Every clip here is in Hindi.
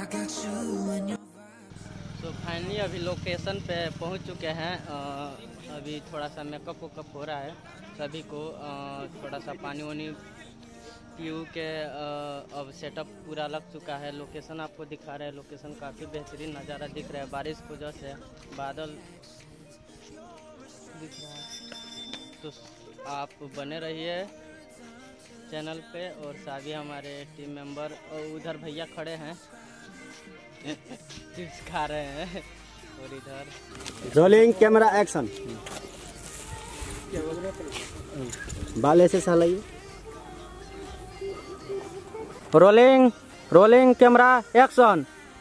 तो फाइनली अभी लोकेशन पे पहुंच चुके हैं। अभी थोड़ा सा मेकअप वेकअप हो रहा है सभी को। थोड़ा सा पानी वानी पीयू के अब सेटअप पूरा लग चुका है। लोकेशन आपको दिखा रहे हैं। लोकेशन काफ़ी बेहतरीन नज़ारा दिख रहा है। बारिश की वजह से बादल दिख रहा है। तो आप बने रहिए चैनल पे। और सभी हमारे टीम मेंबर और उधर भैया खड़े हैं चिप्स खा रहे हैं। और इधर रोलिंग कैमरा एक्शन। बाल ऐसे सहलाइए। Rolling camera action.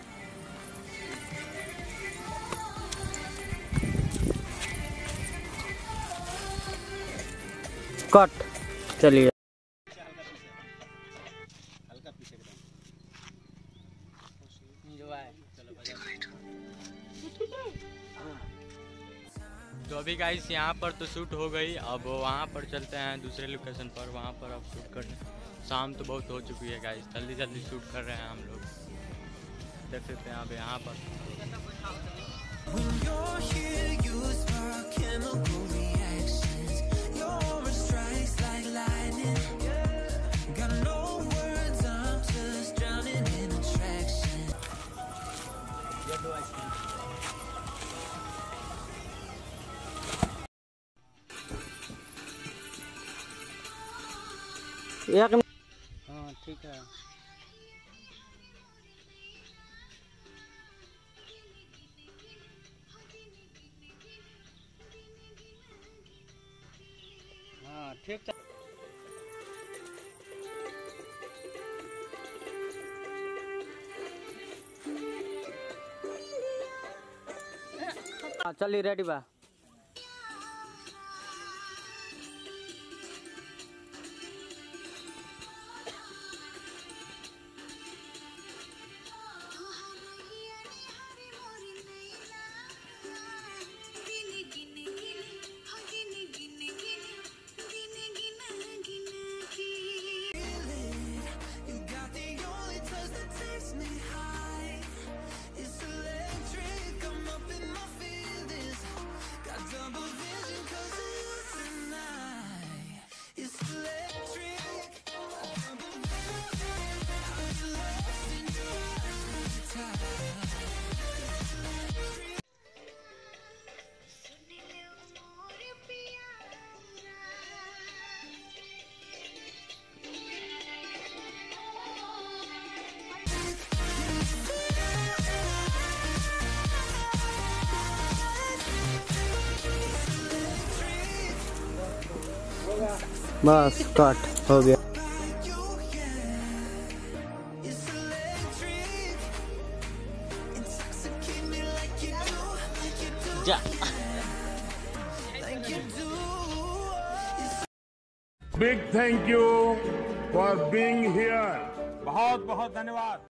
कट। चलिए तो अभी गाइस यहाँ पर तो शूट हो गई। अब वहाँ पर चलते हैं दूसरे लोकेशन पर। वहाँ पर अब शूट कर रहे हैं। शाम तो बहुत हो चुकी है गाइस। जल्दी जल्दी शूट कर रहे हैं हम लोग। देख सकते हैं अब यहाँ पर। हाँ ठीक है। हाँ ठीक है। चलिए रेडी बा। बस कट हो गया। जा big thank you for being here. बहुत बहुत धन्यवाद।